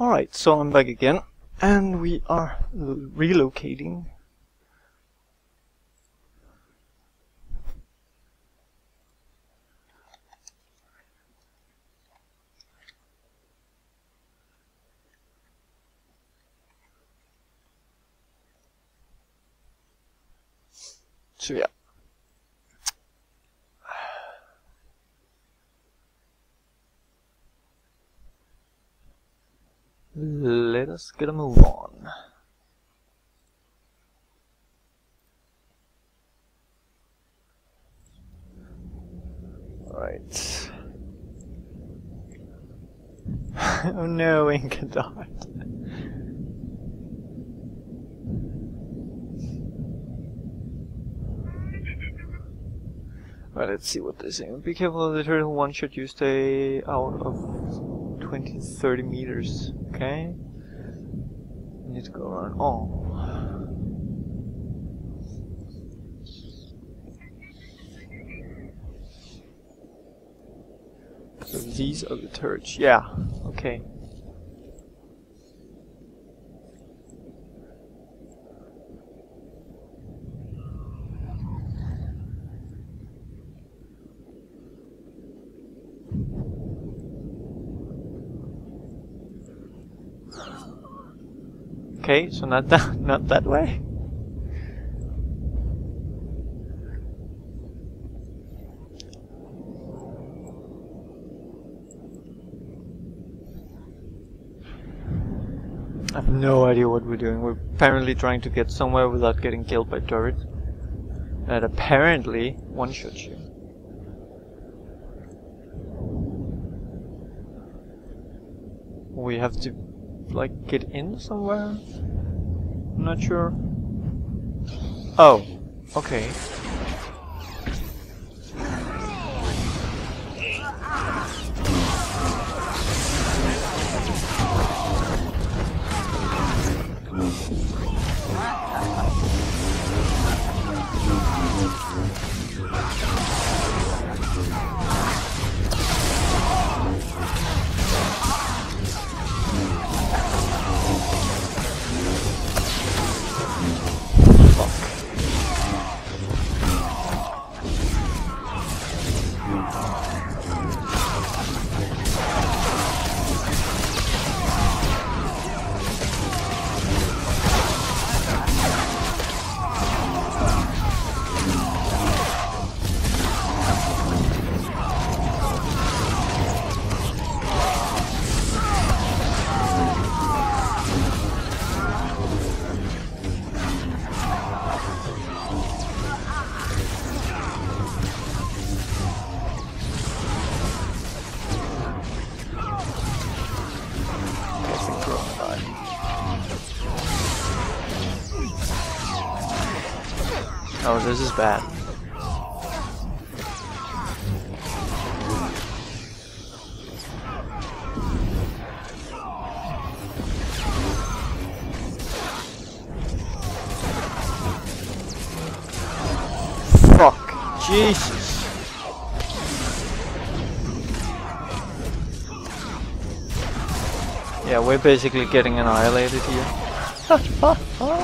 Alright, so I'm back again, and we are relocating. So yeah. Let us get a move on. Alright. Oh no, Inca died. Right, let's see what they're saying. Be careful of the turtle, one shot you stay out of 20-30 meters. Okay. Need to go around. Oh. So these are the turrets. Yeah. Okay. Okay, so not that way. I have no idea what we're doing. We're apparently trying to get somewhere without getting killed by turrets that apparently one-shots you. We have to like get in somewhere? I'm not sure. Oh, okay. Oh, this is bad. Fuck. Jesus. Yeah, we're basically getting annihilated here.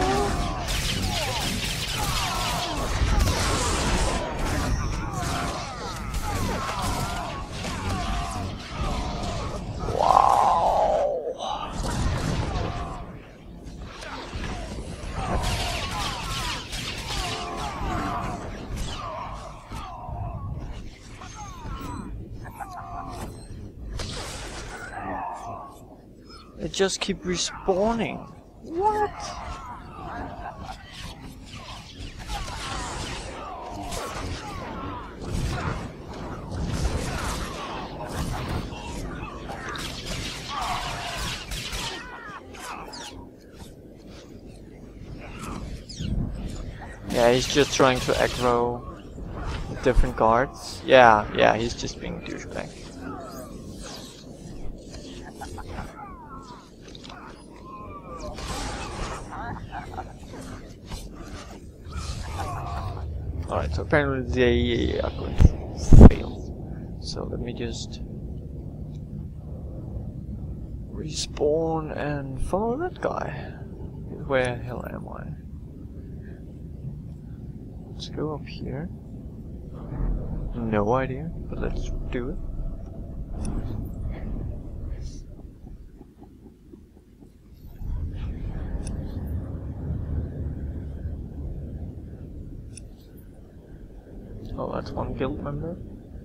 They just keep respawning. What? Yeah, he's just trying to aggro different guards. Yeah, he's just being a douchebag. Alright, so apparently they are going to fail. So let me just respawn and follow that guy. Where the hell am I? Let's go up here. No idea, but let's do it. Oh, that's one guild member.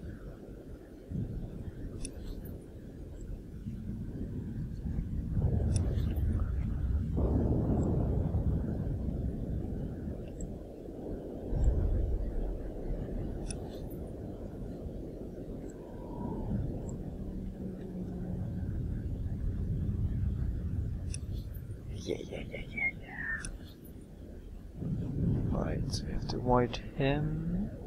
Yeah. Right, so we have to avoid him.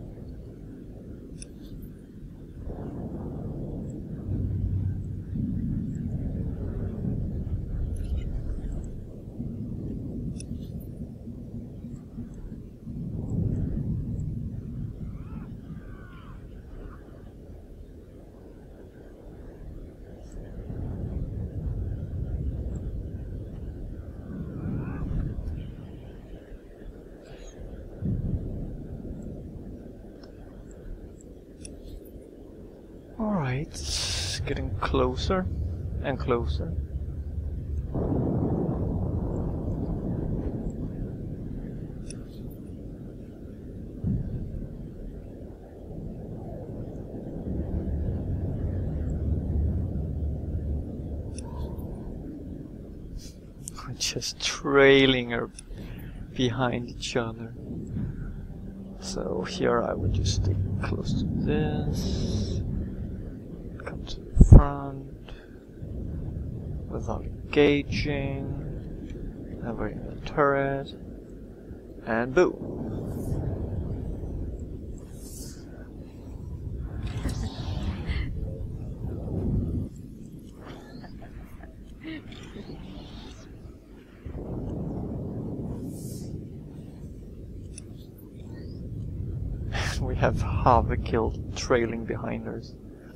Alright, it's getting closer and closer. We're just trailing her behind each other. So here I would just stick close to this. Come to the front without engaging, and we're in the turret, and boom. We have half a kill trailing behind us.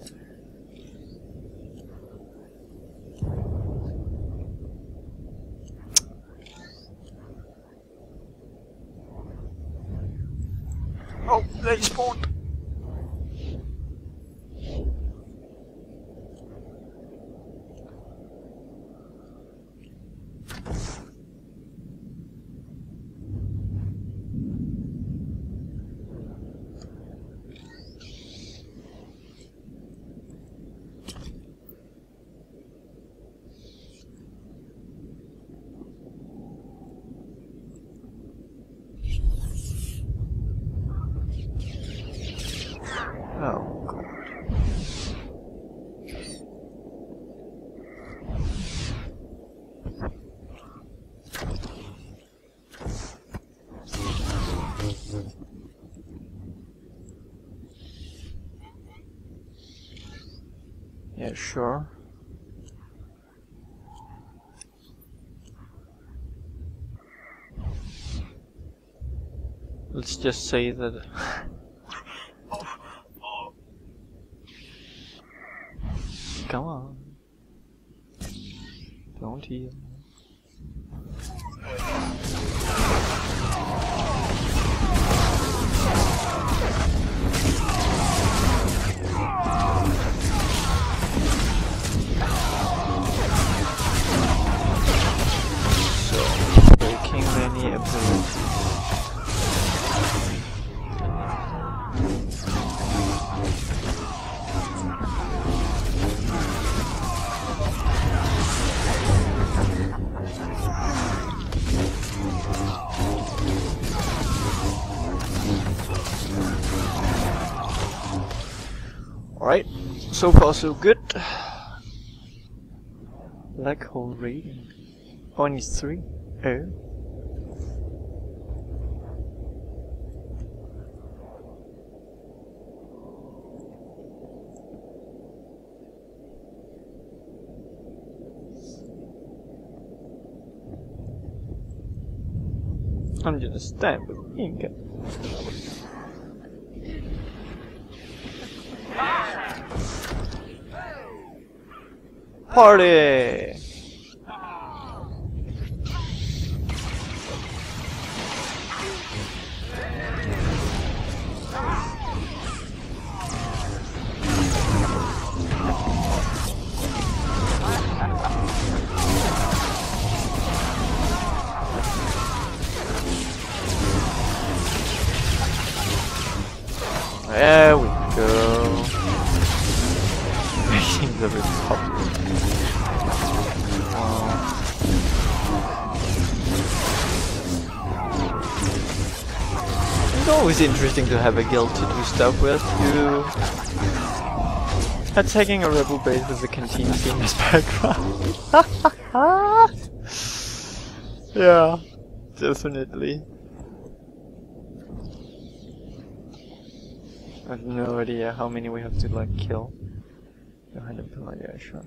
Oh, they spawned! Oh, God. Yeah, sure. Let's just say that... Come on. Don't heal. So, breaking many abilities. Alright, so far so good. Black hole rating. Only 3. Oh. I'm just stand with Inca. Party! incredibly popular. It's always interesting to have a guild to do stuff with. Attacking a rebel base with the canteen scene in his background. Yeah, definitely. I have no idea how many we have to like kill behind the pillar. Yeah, sure.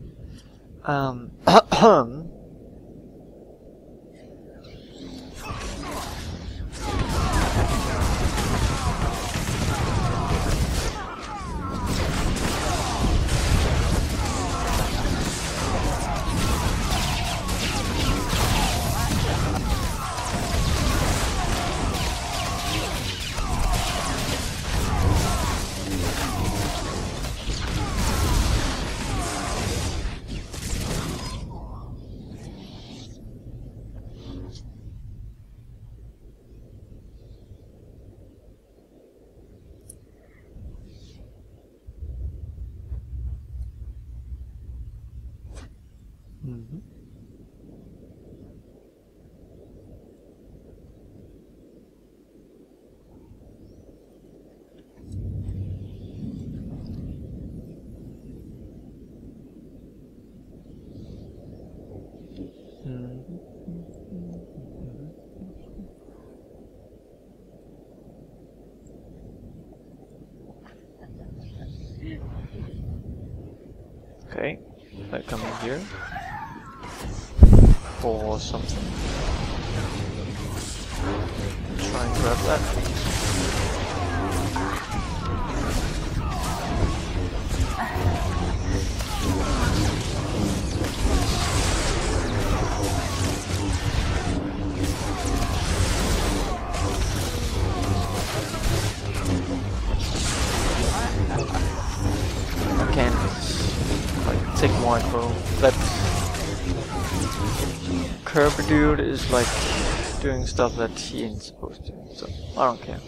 Okay, they're coming here for something. Try and grab that. I can't like take more aggro. That Kerber dude is like doing stuff that he ain't supposed to, so I don't care.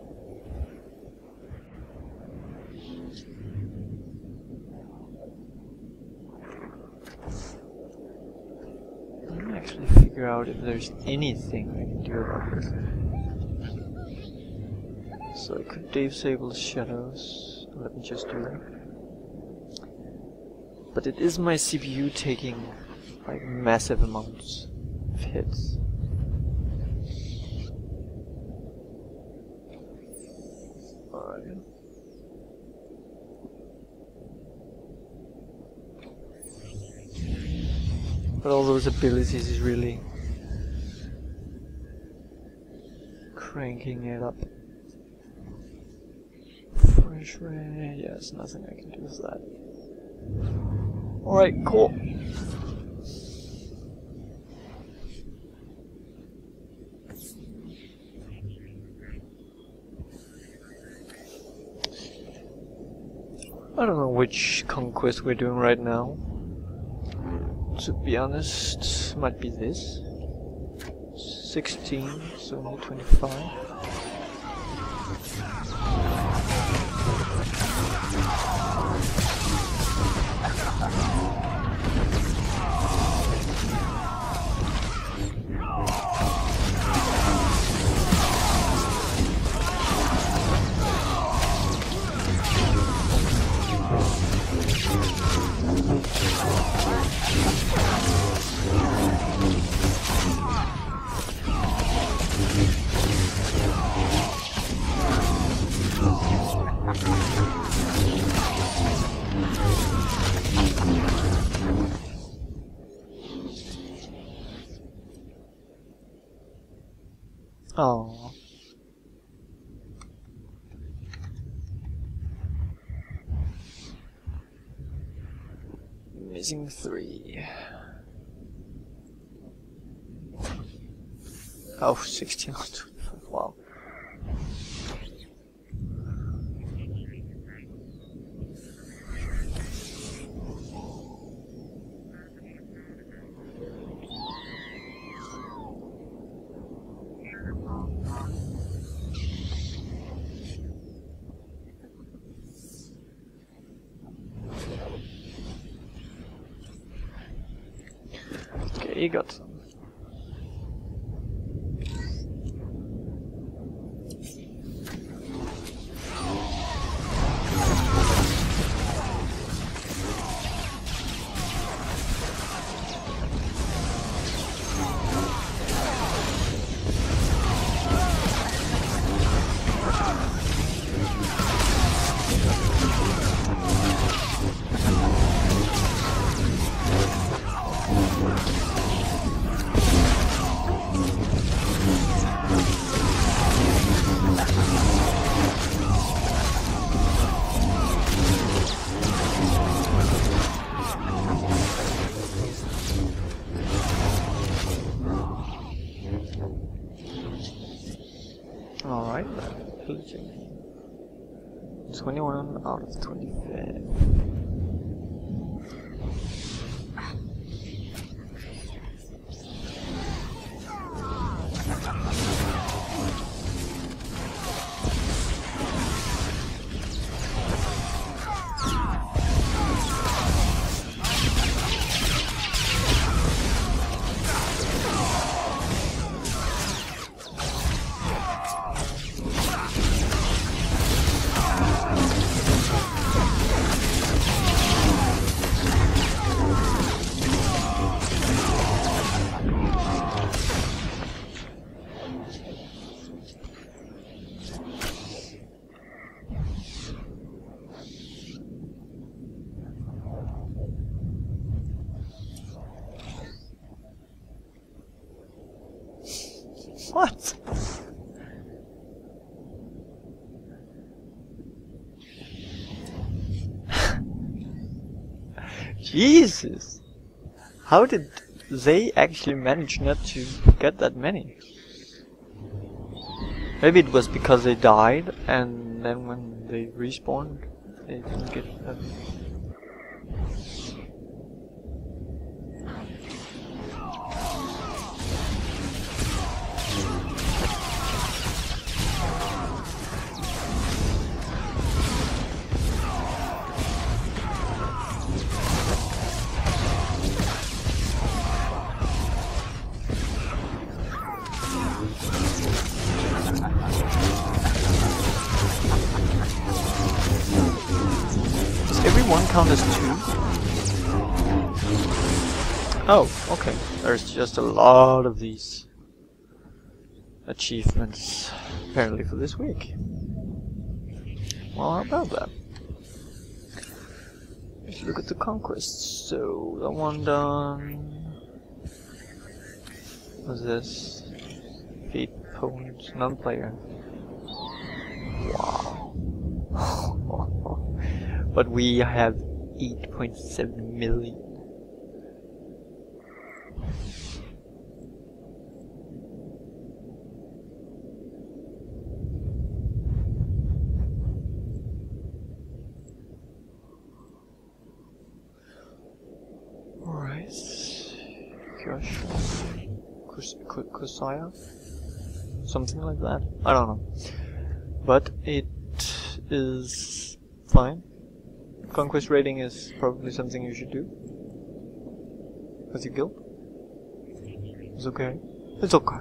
Let me actually figure out if there's anything I can do about this. So I could disable shadows. Let me just do that. But it is my CPU taking like massive amounts of hits. Alright. But all those abilities is really cranking it up. Fresh ray, yes, nothing I can do with that. Alright, cool. I don't know which conquest we're doing right now. To be honest, might be this. 16, so only 25. Oh. Missing 3. Oh, 16 on 25. Wow. Okay, got some. Alright, pillaging. 21 out of 25. What? Jesus! How did they actually manage not to get that many? Maybe it was because they died and then when they respawned they didn't get that. One count as 2? Oh, okay. There's just a lot of these achievements apparently for this week. Well, how about that? Let's look at the conquests. So, that one done. What's this? Feed opponents, non-player. Wow. But we have 8.7 million. Alright. Kusaya? Something like that. I don't know. But it is fine. Conquest rating is probably something you should do. As your guild. It's okay. It's okay.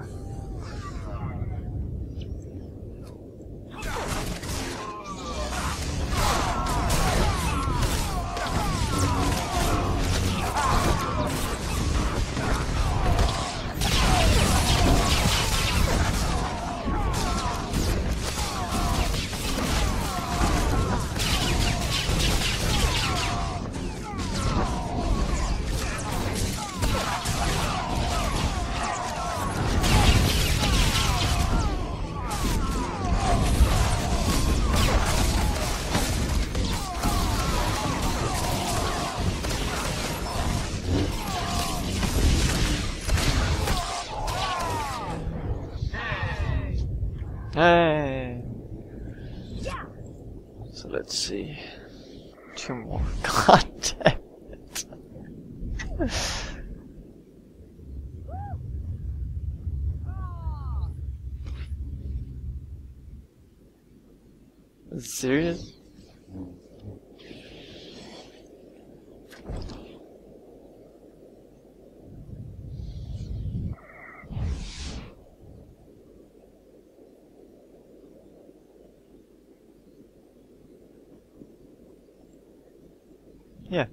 Hey. So let's see. 2 more. God damn it. Is it serious? Yeah.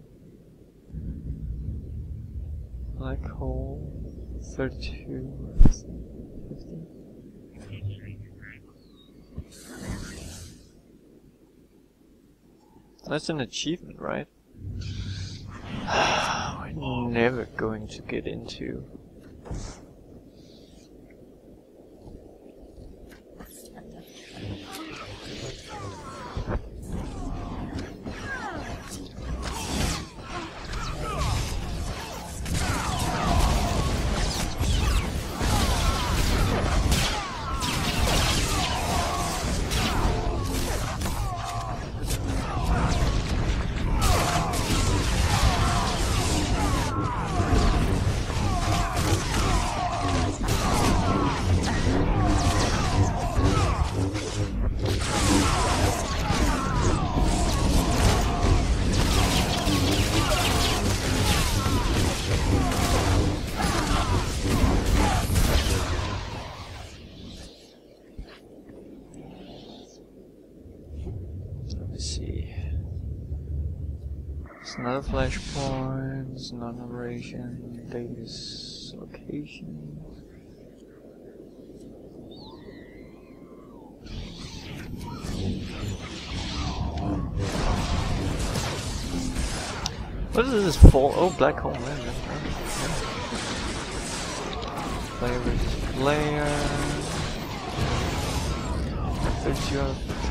Black hole 32 50. That's an achievement, right? We're never going to get into. Another flashpoint, non-narration, daily location. What is this for? Oh, black hole, man. Player versus player. 30 out of 50.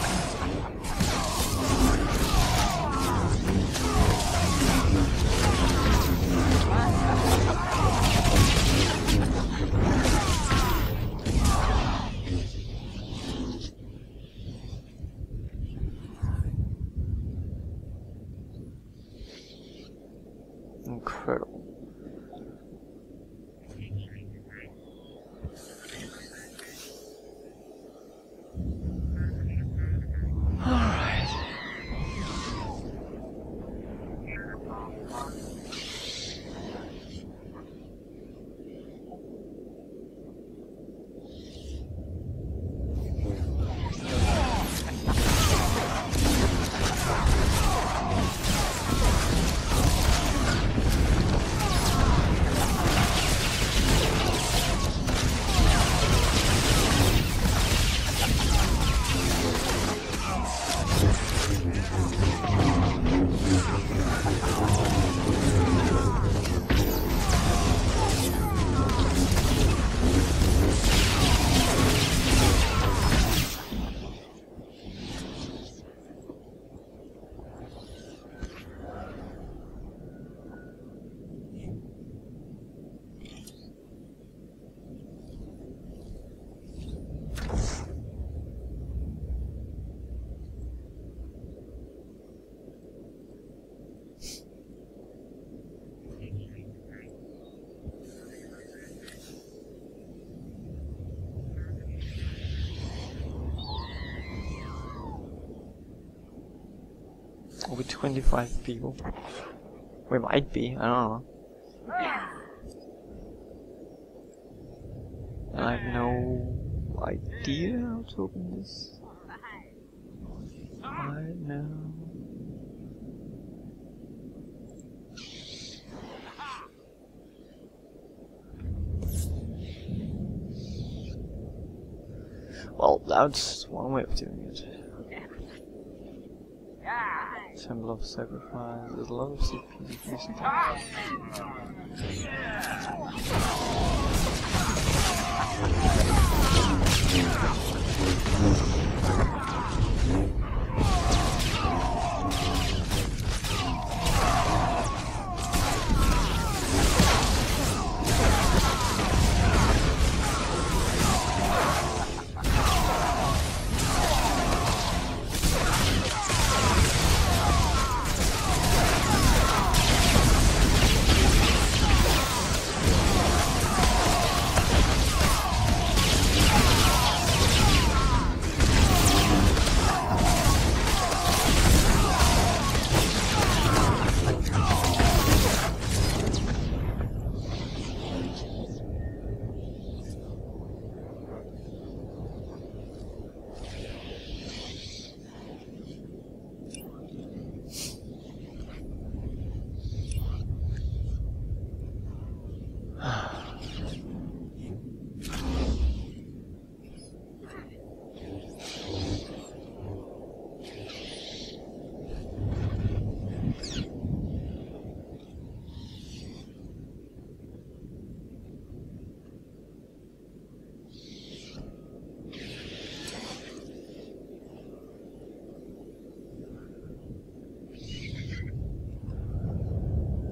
Incredible. Alright. Over 25 people. We might be, I don't know. I have no idea how to open this right now. Well, that's one way of doing it. Temple of Sacrifice, there's a lot of CPs.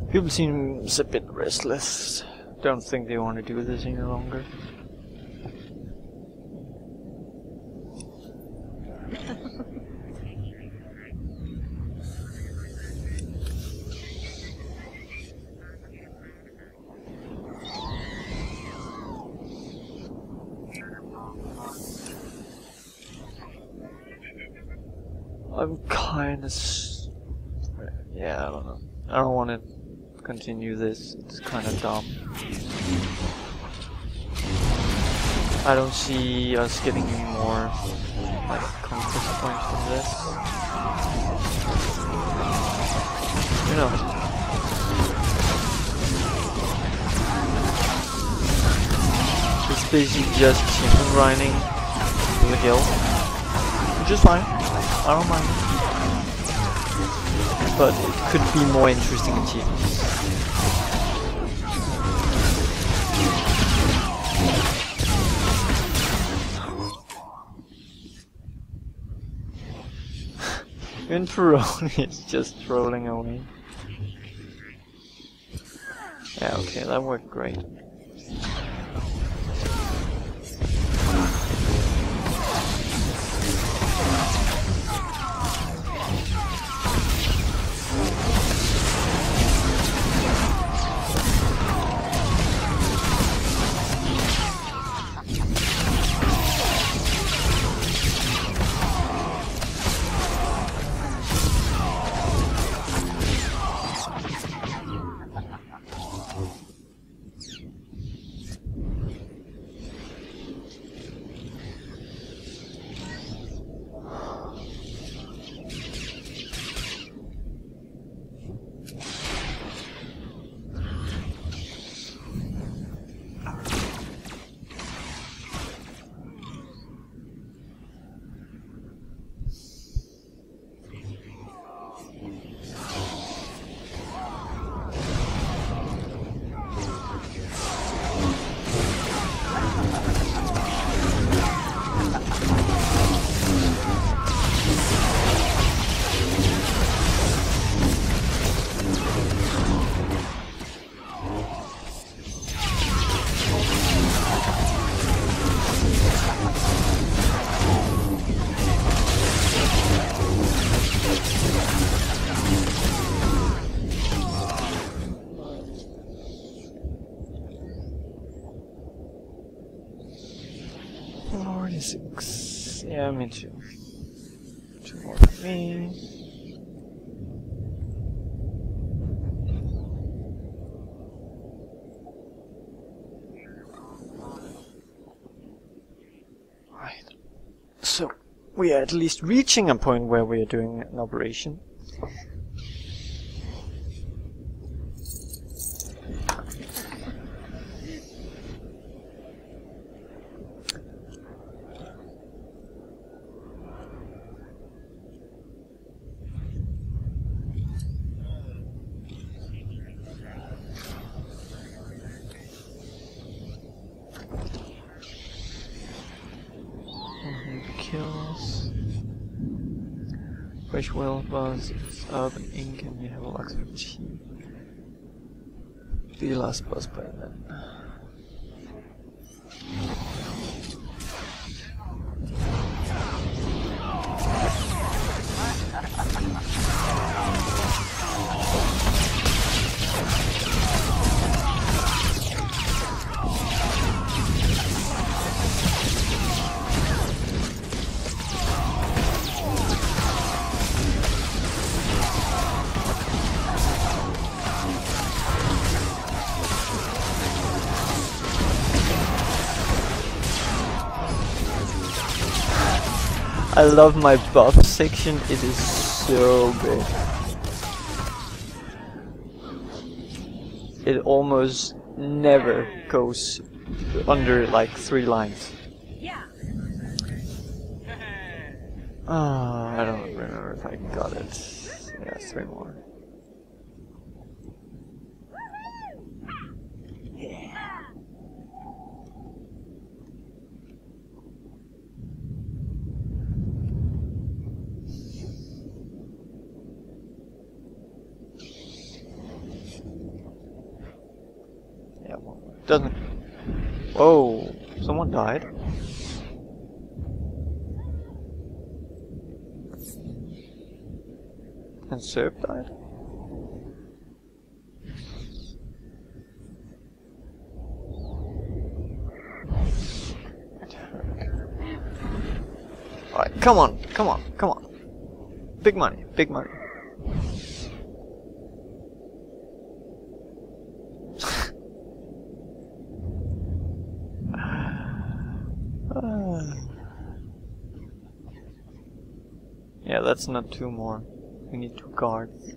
People seem a bit restless. Don't think they want to do this any longer. I'm kind of... yeah, I don't know. I don't want to continue this. It's kind of dumb. I don't see us getting any more like conquest points from this. You know. It's basically just chicken grinding to the hill. Which is fine. I don't mind. But it could be more interesting achievements. Even Peroni is just trolling away. Yeah, okay, that worked great. Yeah, me too. 2 more for me. Right. So, we are at least reaching a point where we are doing an operation. Kills. Fresh well buzz, it's urban ink, and you have a lot of tea. The last boss by then. I love my buff section, it is so big. It almost never goes under like 3 lines. I don't remember if I got it. Yeah, 3 more. Yeah, well, doesn't. Whoa! Someone died. And Serb died. Alright, come on, come on, come on. Big money, big money. Yeah, that's not two more. We need 2 guards.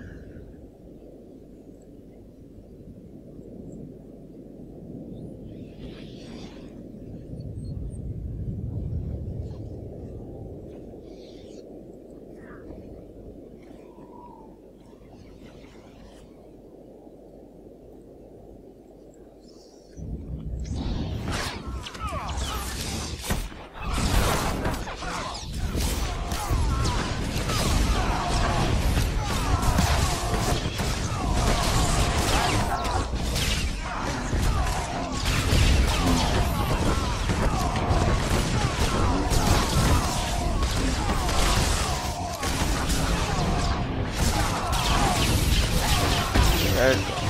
There it goes.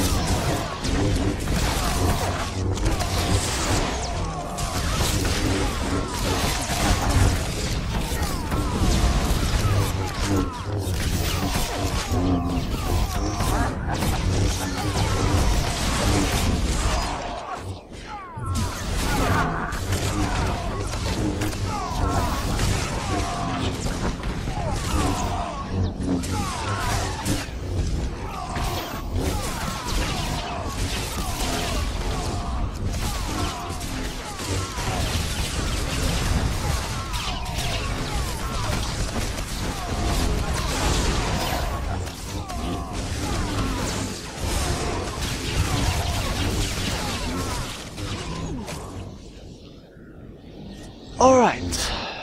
Alright.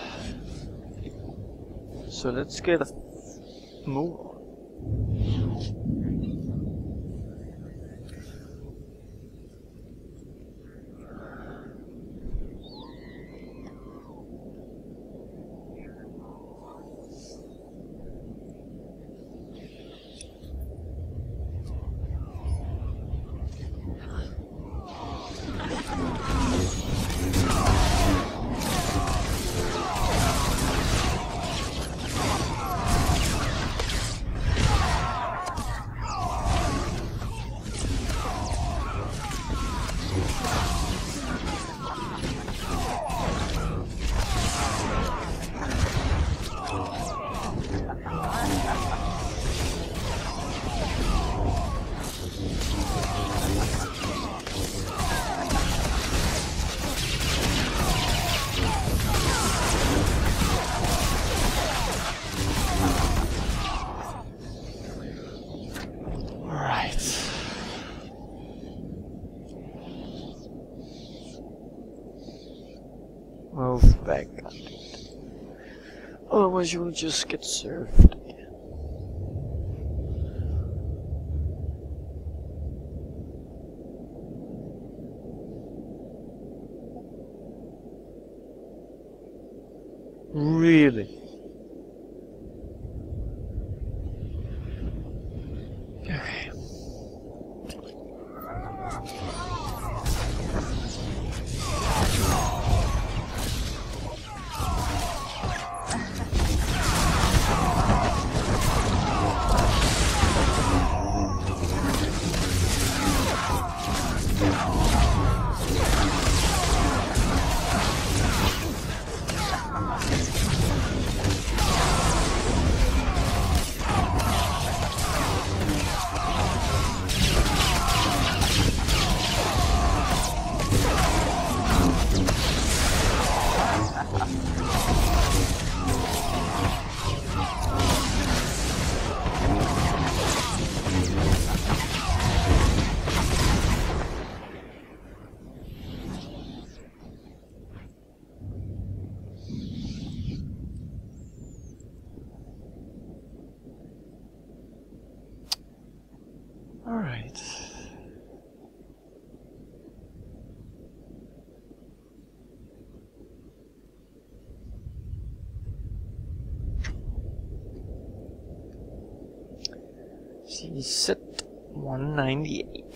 So let's get a move on. Move back. Otherwise you will just get served again. Really? Okay. Alright. She's at 198.